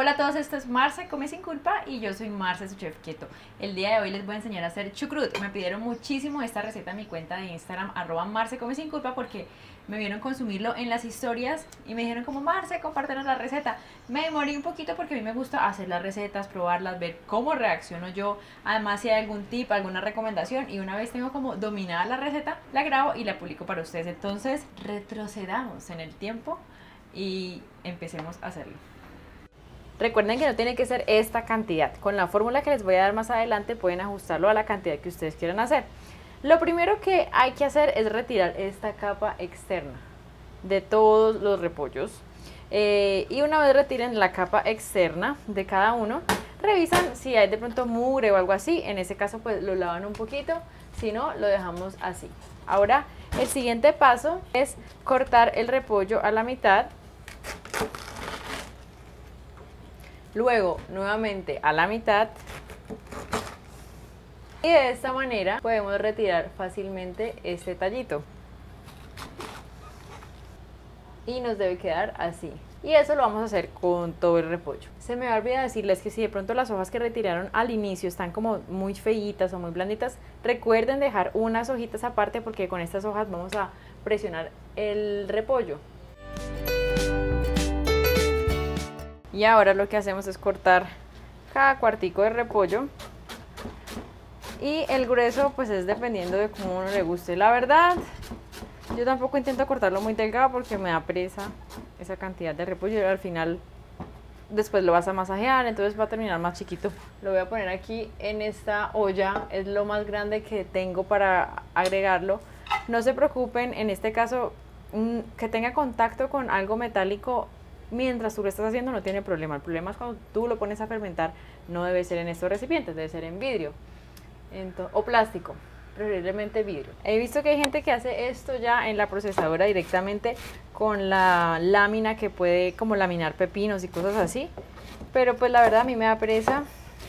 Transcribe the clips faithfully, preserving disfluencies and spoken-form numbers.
Hola a todos, esto es Marce Come Sin Culpa y yo soy Marce, su chef keto. El día de hoy les voy a enseñar a hacer chucrut. Me pidieron muchísimo esta receta en mi cuenta de Instagram, arroba Marce Come Sin Culpa, porque me vieron consumirlo en las historias y me dijeron como, Marce, compártenos la receta. Me demoré un poquito porque a mí me gusta hacer las recetas, probarlas, ver cómo reacciono yo. Además, si hay algún tip, alguna recomendación, y una vez tengo como dominada la receta, la grabo y la publico para ustedes. Entonces, retrocedamos en el tiempo y empecemos a hacerlo. Recuerden que no tiene que ser esta cantidad. Con la fórmula que les voy a dar más adelante pueden ajustarlo a la cantidad que ustedes quieran hacer. Lo primero que hay que hacer es retirar esta capa externa de todos los repollos. Eh, y una vez retiren la capa externa de cada uno, revisan si hay de pronto mugre o algo así. En ese caso pues lo lavan un poquito, si no lo dejamos así. Ahora el siguiente paso es cortar el repollo a la mitad. Luego nuevamente a la mitad, y de esta manera podemos retirar fácilmente este tallito y nos debe quedar así. Y eso lo vamos a hacer con todo el repollo. Se me olvidó decirles que si de pronto las hojas que retiraron al inicio están como muy feitas o muy blanditas, recuerden dejar unas hojitas aparte, porque con estas hojas vamos a presionar el repollo. Y ahora lo que hacemos es cortar cada cuartico de repollo, y el grueso pues es dependiendo de cómo uno le guste. La verdad, yo tampoco intento cortarlo muy delgado porque me da pereza esa cantidad de repollo, y al final después lo vas a masajear, entonces va a terminar más chiquito. Lo voy a poner aquí en esta olla, es lo más grande que tengo para agregarlo. No se preocupen, en este caso que tenga contacto con algo metálico mientras tú lo estás haciendo no tiene problema. El problema es cuando tú lo pones a fermentar. No debe ser en estos recipientes, debe ser en vidrio Entonces, o plástico, preferiblemente vidrio. He visto que hay gente que hace esto ya en la procesadora directamente con la lámina que puede como laminar pepinos y cosas así, pero pues la verdad a mí me da pereza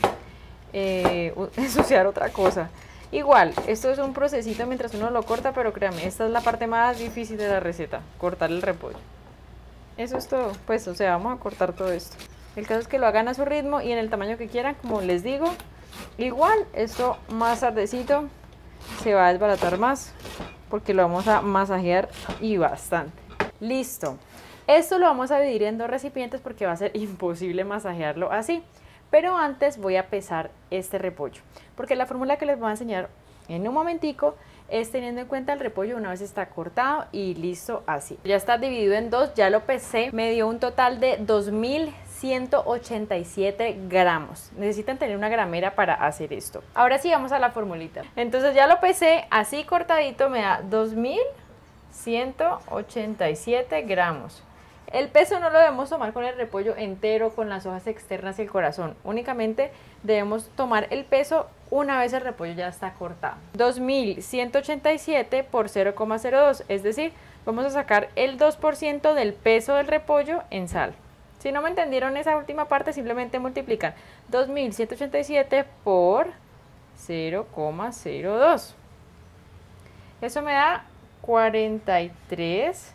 eh, ensuciar otra cosa. Igual, esto es un procesito mientras uno lo corta, pero créanme, esta es la parte más difícil de la receta, cortar el repollo. Eso es todo, pues, o sea, vamos a cortar todo esto. El caso es que lo hagan a su ritmo y en el tamaño que quieran, como les digo. Igual, esto más tardecito se va a desbaratar más porque lo vamos a masajear y bastante. Listo. Esto lo vamos a dividir en dos recipientes porque va a ser imposible masajearlo así. Pero antes voy a pesar este repollo, porque la fórmula que les voy a enseñar en un momentico es teniendo en cuenta el repollo una vez está cortado y listo así. Ya está dividido en dos, ya lo pesé, me dio un total de dos mil ciento ochenta y siete gramos. Necesitan tener una gramera para hacer esto. Ahora sí vamos a la formulita. Entonces ya lo pesé, así cortadito me da dos mil ciento ochenta y siete gramos. El peso no lo debemos tomar con el repollo entero, con las hojas externas y el corazón. Únicamente debemos tomar el peso una vez el repollo ya está cortado. dos mil ciento ochenta y siete por cero coma cero dos, es decir, vamos a sacar el dos por ciento del peso del repollo en sal. Si no me entendieron esa última parte, simplemente multiplican dos mil ciento ochenta y siete por cero coma cero dos. Eso me da cuarenta y tres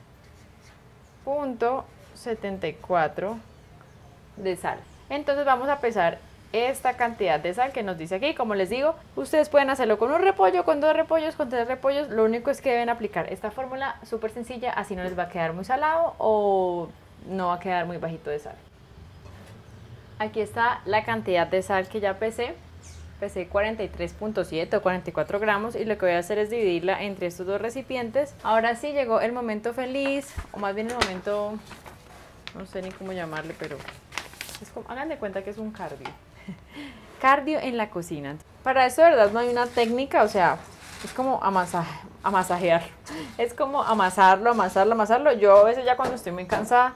punto setenta y cuatro de sal. Entonces vamos a pesar esta cantidad de sal que nos dice aquí. Como les digo, ustedes pueden hacerlo con un repollo, con dos repollos, con tres repollos. Lo único es que deben aplicar esta fórmula súper sencilla, así no les va a quedar muy salado o no va a quedar muy bajito de sal. Aquí está la cantidad de sal que ya pesé. Pesé cuarenta y tres punto siete o cuarenta y cuatro gramos, y lo que voy a hacer es dividirla entre estos dos recipientes. Ahora sí llegó el momento feliz, o más bien el momento, no sé ni cómo llamarle, pero es como, hagan de cuenta que es un cardio. Cardio en la cocina. Para eso de verdad no hay una técnica, o sea, es como amasa, amasajear. Es como amasarlo, amasarlo, amasarlo. Yo a veces ya cuando estoy muy cansada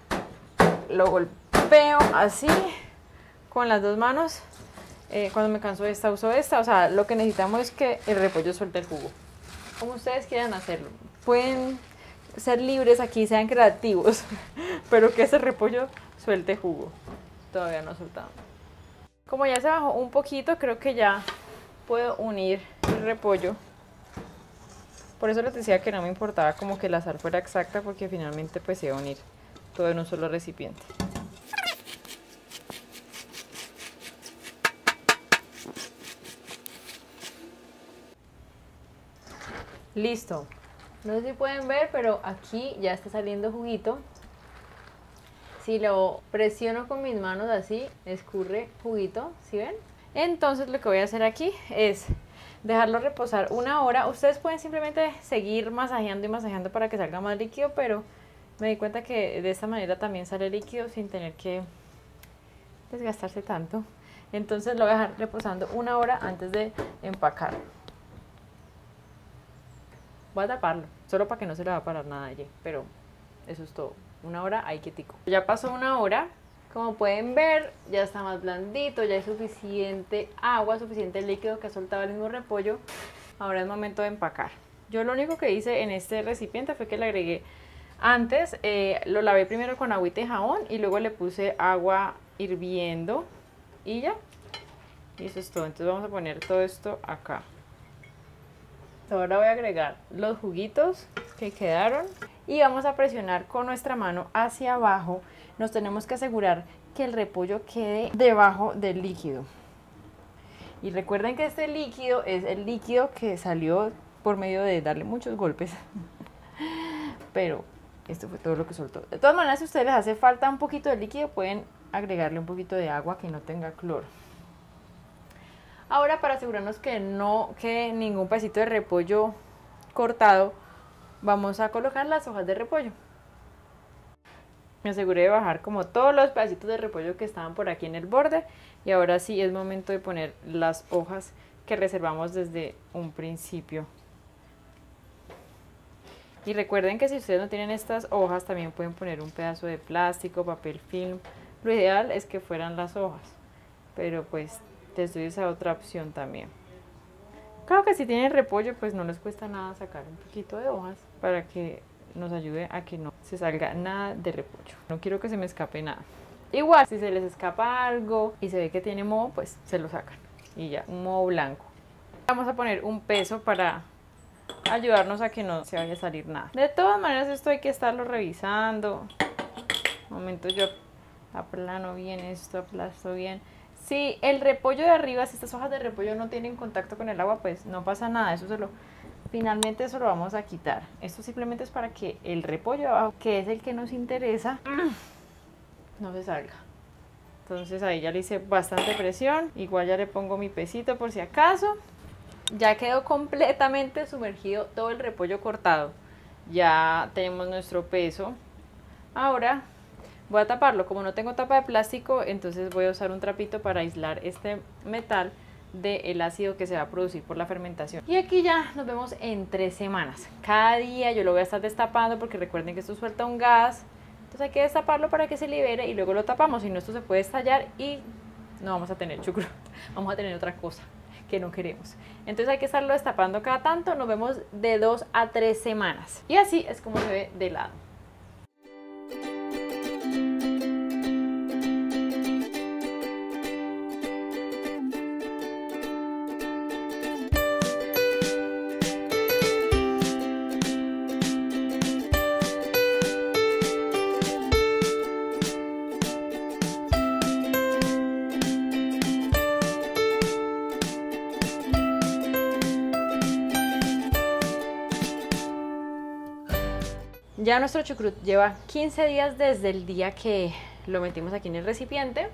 lo golpeo así con las dos manos. Eh, cuando me canso de esta uso esta, o sea, lo que necesitamos es que el repollo suelte el jugo, como ustedes quieran hacerlo. Pueden ser libres aquí, sean creativos, pero que ese repollo suelte jugo. Todavía no ha soltado. Como ya se bajó un poquito, creo que ya puedo unir el repollo. Por eso les decía que no me importaba como que la sal fuera exacta, porque finalmente pues se iba a unir todo en un solo recipiente. Listo. No sé si pueden ver, pero aquí ya está saliendo juguito. Si lo presiono con mis manos así, escurre juguito, ¿sí ven? Entonces lo que voy a hacer aquí es dejarlo reposar una hora. Ustedes pueden simplemente seguir masajeando y masajeando para que salga más líquido, pero me di cuenta que de esta manera también sale líquido sin tener que desgastarse tanto. Entonces lo voy a dejar reposando una hora antes de empacarlo. Voy a taparlo, solo para que no se le va a parar nada allí, pero eso es todo. Una hora ahí quietico. Ya pasó una hora, como pueden ver, ya está más blandito, ya hay suficiente agua, suficiente líquido que ha soltado el mismo repollo. Ahora es momento de empacar. Yo lo único que hice en este recipiente fue que le agregué antes, eh, lo lavé primero con agüita y jabón y luego le puse agua hirviendo y ya. Y eso es todo. Entonces vamos a poner todo esto acá. Ahora voy a agregar los juguitos que quedaron y vamos a presionar con nuestra mano hacia abajo. Nos tenemos que asegurar que el repollo quede debajo del líquido. Y recuerden que este líquido es el líquido que salió por medio de darle muchos golpes. Pero esto fue todo lo que soltó. De todas maneras, si a ustedes les hace falta un poquito de líquido, pueden agregarle un poquito de agua que no tenga cloro. Ahora, para asegurarnos que no quede ningún pedacito de repollo cortado, vamos a colocar las hojas de repollo. Me aseguré de bajar como todos los pedacitos de repollo que estaban por aquí en el borde. Y ahora sí es momento de poner las hojas que reservamos desde un principio. Y recuerden que si ustedes no tienen estas hojas, también pueden poner un pedazo de plástico, papel film. Lo ideal es que fueran las hojas, pero pues les doy esa otra opción también. Claro que si tienen repollo, pues no les cuesta nada sacar un poquito de hojas para que nos ayude a que no se salga nada de repollo. No quiero que se me escape nada. Igual, si se les escapa algo y se ve que tiene moho, pues se lo sacan y ya, un moho blanco. Vamos a poner un peso para ayudarnos a que no se vaya a salir nada. De todas maneras, esto hay que estarlo revisando. Un momento, yo aplano bien esto, aplasto bien. Si el repollo de arriba, si estas hojas de repollo no tienen contacto con el agua, pues no pasa nada. Eso se lo, finalmente eso lo vamos a quitar. Esto simplemente es para que el repollo de abajo, que es el que nos interesa, no se salga. Entonces ahí ya le hice bastante presión. Igual ya le pongo mi pesito por si acaso. Ya quedó completamente sumergido todo el repollo cortado. Ya tenemos nuestro peso. Ahora voy a taparlo. Como no tengo tapa de plástico, entonces voy a usar un trapito para aislar este metal del ácido que se va a producir por la fermentación. Y aquí ya nos vemos en tres semanas. Cada día yo lo voy a estar destapando porque recuerden que esto suelta un gas. Entonces hay que destaparlo para que se libere y luego lo tapamos. Si no, esto se puede estallar y no vamos a tener chucro. Vamos a tener otra cosa que no queremos. Entonces hay que estarlo destapando cada tanto. Nos vemos de dos a tres semanas. Y así es como se ve de lado. Ya nuestro chucrut lleva quince días desde el día que lo metimos aquí en el recipiente.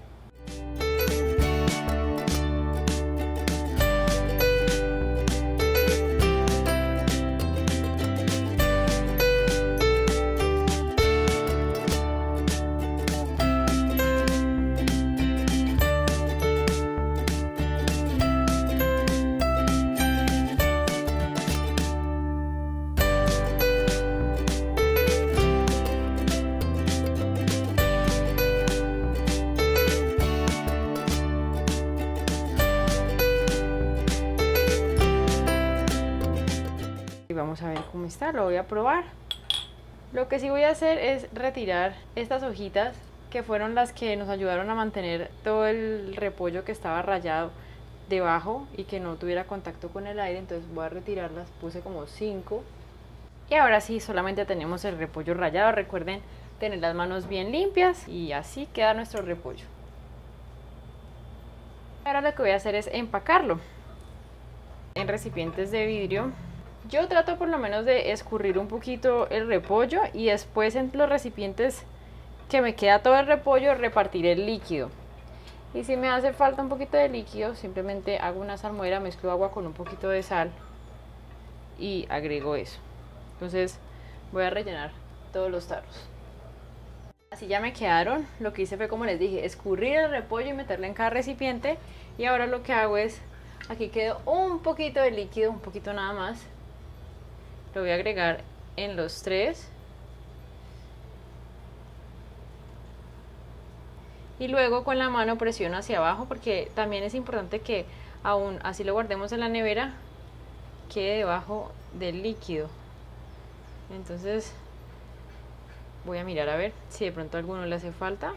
Vamos a ver cómo está, lo voy a probar. Lo que sí voy a hacer es retirar estas hojitas que fueron las que nos ayudaron a mantener todo el repollo que estaba rallado debajo y que no tuviera contacto con el aire. Entonces voy a retirarlas, puse como cinco. Y ahora sí, solamente tenemos el repollo rallado. Recuerden tener las manos bien limpias y así queda nuestro repollo. Ahora lo que voy a hacer es empacarlo en recipientes de vidrio. Yo trato por lo menos de escurrir un poquito el repollo y después en los recipientes que me queda todo el repollo repartir el líquido. Y si me hace falta un poquito de líquido, simplemente hago una salmuera, mezclo agua con un poquito de sal y agrego eso. Entonces voy a rellenar todos los tarros. Así ya me quedaron. Lo que hice fue, como les dije, escurrir el repollo y meterlo en cada recipiente. Y ahora lo que hago es, aquí quedó un poquito de líquido, un poquito nada más. Lo voy a agregar en los tres. Y luego con la mano presiono hacia abajo, porque también es importante que aún así lo guardemos en la nevera, quede debajo del líquido. Entonces voy a mirar a ver si de pronto a alguno le hace falta.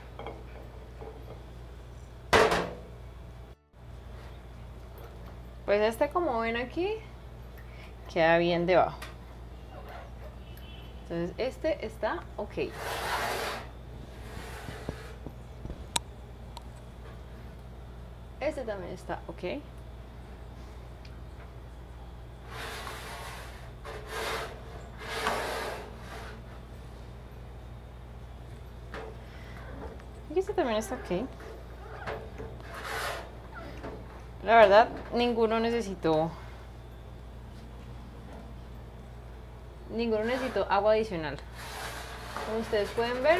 Pues este, como ven aquí, queda bien debajo. Entonces este está ok. Este también está ok. Y este también está ok. La verdad, ninguno necesitó ninguno necesitó agua adicional. Como ustedes pueden ver,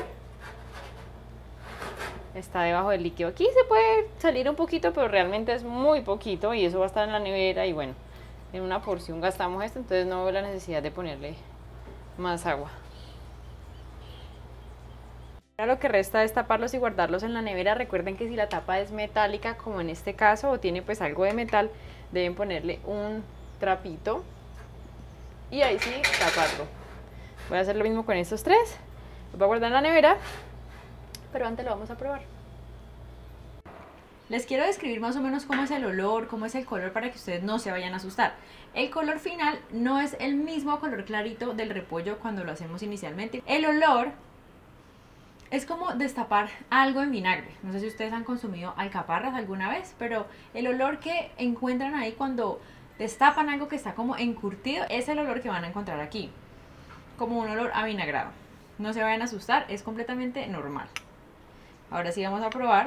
está debajo del líquido. Aquí se puede salir un poquito, pero realmente es muy poquito y eso va a estar en la nevera y bueno, en una porción gastamos esto, entonces no veo la necesidad de ponerle más agua. Ahora lo que resta es taparlos y guardarlos en la nevera. Recuerden que si la tapa es metálica, como en este caso, o tiene pues algo de metal, deben ponerle un trapito y ahí sí taparlo. Voy a hacer lo mismo con estos tres. Los voy a guardar en la nevera, pero antes lo vamos a probar. Les quiero describir más o menos cómo es el olor, cómo es el color, para que ustedes no se vayan a asustar. El color final no es el mismo color clarito del repollo cuando lo hacemos inicialmente. El olor es como destapar algo en vinagre. No sé si ustedes han consumido alcaparras alguna vez, pero el olor que encuentran ahí cuando destapan algo que está como encurtido es el olor que van a encontrar aquí, como un olor a vinagrado. No se vayan a asustar, es completamente normal. Ahora sí vamos a probar.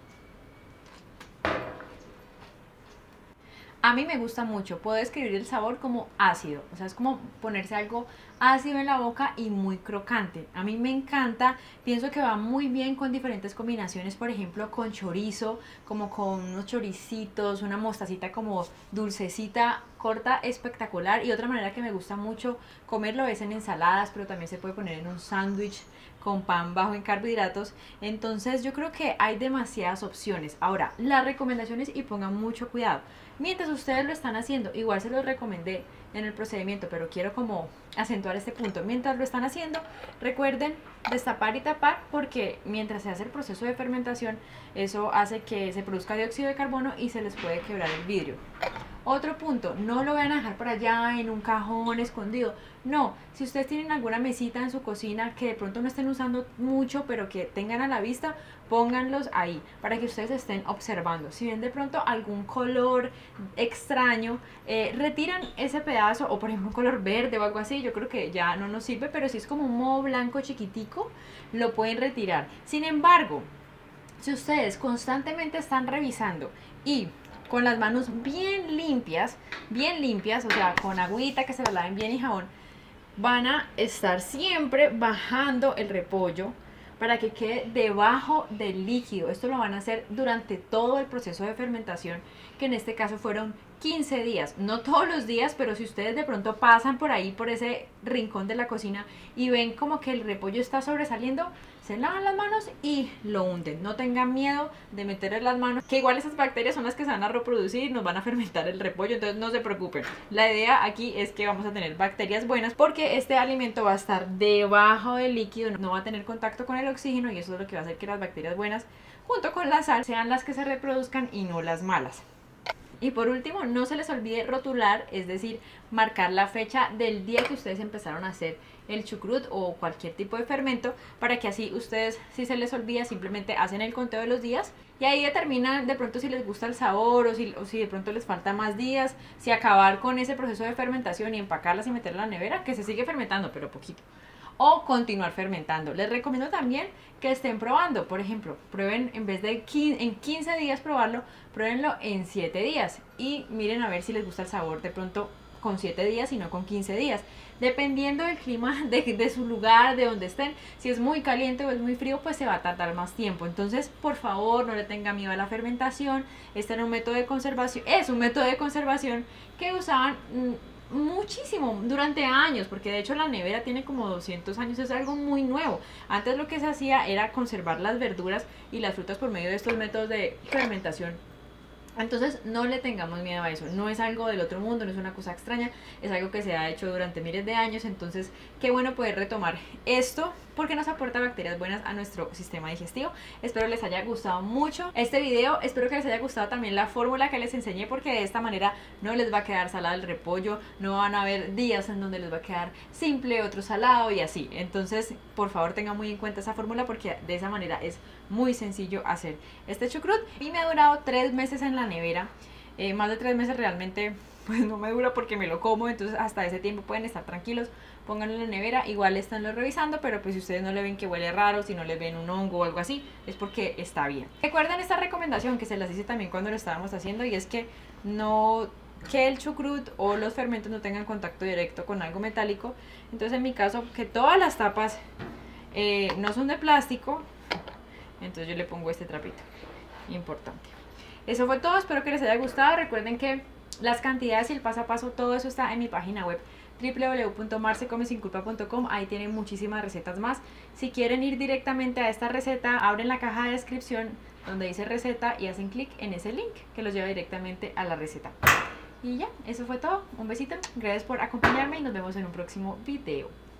A mí me gusta mucho, puedo describir el sabor como ácido, o sea, es como ponerse algo ácido en la boca y muy crocante. A mí me encanta, pienso que va muy bien con diferentes combinaciones, por ejemplo con chorizo, como con unos choricitos, una mostacita como dulcecita, corta, espectacular. Y otra manera que me gusta mucho comerlo es en ensaladas, pero también se puede poner en un sándwich con pan bajo en carbohidratos. Entonces yo creo que hay demasiadas opciones. Ahora, las recomendaciones, y pongan mucho cuidado, mientras ustedes lo están haciendo, igual se los recomendé en el procedimiento, pero quiero como acentuar este punto. Mientras lo están haciendo, recuerden destapar y tapar, porque mientras se hace el proceso de fermentación, eso hace que se produzca dióxido de carbono y se les puede quebrar el vidrio. Otro punto, no lo vayan a dejar por allá en un cajón escondido. No, si ustedes tienen alguna mesita en su cocina que de pronto no estén usando mucho, pero que tengan a la vista, pónganlos ahí para que ustedes estén observando. Si ven de pronto algún color extraño, eh, retiran ese pedazo, o por ejemplo un color verde o algo así, yo creo que ya no nos sirve, pero si es como un moho blanco chiquitico, lo pueden retirar. Sin embargo, si ustedes constantemente están revisando y con las manos bien limpias, bien limpias, o sea, con agüita, que se la laven bien y jabón, van a estar siempre bajando el repollo para que quede debajo del líquido. Esto lo van a hacer durante todo el proceso de fermentación, que en este caso fueron quince días, no todos los días, pero si ustedes de pronto pasan por ahí, por ese rincón de la cocina y ven como que el repollo está sobresaliendo, se lavan las manos y lo hunden. No tengan miedo de meterle las manos, que igual esas bacterias son las que se van a reproducir y nos van a fermentar el repollo, entonces no se preocupen. La idea aquí es que vamos a tener bacterias buenas, porque este alimento va a estar debajo del líquido, no va a tener contacto con el oxígeno, y eso es lo que va a hacer que las bacterias buenas, junto con la sal, sean las que se reproduzcan y no las malas. Y por último, no se les olvide rotular, es decir, marcar la fecha del día que ustedes empezaron a hacer el chucrut o cualquier tipo de fermento, para que así ustedes, si se les olvida, simplemente hacen el conteo de los días y ahí determinan de pronto si les gusta el sabor o si, o si de pronto les falta más días, si acabar con ese proceso de fermentación y empacarlas y meterla en la nevera, que se sigue fermentando pero poquito, o continuar fermentando. Les recomiendo también que estén probando, por ejemplo, prueben en vez de quince, en quince días probarlo, pruébenlo en siete días y miren a ver si les gusta el sabor de pronto con siete días y no con quince días, dependiendo del clima de, de su lugar, de donde estén. Si es muy caliente o es muy frío, pues se va a tardar más tiempo. Entonces, por favor, no le tenga miedo a la fermentación. Este era un método de conservación, es un método de conservación que usaban mmm, muchísimo durante años, porque de hecho la nevera tiene como doscientos años, es algo muy nuevo. Antes lo que se hacía era conservar las verduras y las frutas por medio de estos métodos de fermentación. Entonces no le tengamos miedo a eso, no es algo del otro mundo, no es una cosa extraña, es algo que se ha hecho durante miles de años. Entonces qué bueno poder retomar esto porque nos aporta bacterias buenas a nuestro sistema digestivo. Espero les haya gustado mucho este video, espero que les haya gustado también la fórmula que les enseñé, porque de esta manera no les va a quedar salado el repollo, no van a haber días en donde les va a quedar simple, otro salado y así. Entonces por favor tengan muy en cuenta esa fórmula porque de esa manera es muy sencillo hacer este chucrut y me ha durado tres meses en la nevera. Eh, más de tres meses realmente pues no me dura porque me lo como, entonces hasta ese tiempo pueden estar tranquilos, pónganlo en la nevera, igual estánlo revisando, pero pues si ustedes no le ven que huele raro, si no le ven un hongo o algo así, es porque está bien. Recuerden esta recomendación que se las hice también cuando lo estábamos haciendo, y es que no que el chucrut o los fermentos no tengan contacto directo con algo metálico. Entonces en mi caso, que todas las tapas eh, no son de plástico, entonces yo le pongo este trapito, importante. Eso fue todo, espero que les haya gustado. Recuerden que las cantidades y el paso a paso, todo eso está en mi página web w w w punto marce come sin culpa punto com. Ahí tienen muchísimas recetas más. Si quieren ir directamente a esta receta, abren la caja de descripción donde dice receta y hacen clic en ese link que los lleva directamente a la receta. Y ya, eso fue todo. Un besito, gracias por acompañarme y nos vemos en un próximo video.